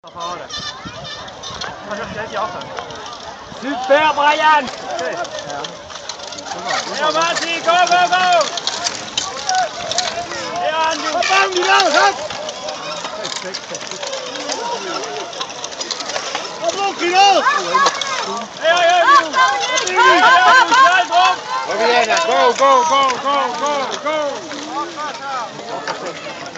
Super, Brian! Ja, Marti, go, go, go! Ja, Anju! Bang, die lang, hup! Kom op, Kino! Ja, ja, Anju! Go, go, go, go, go, go!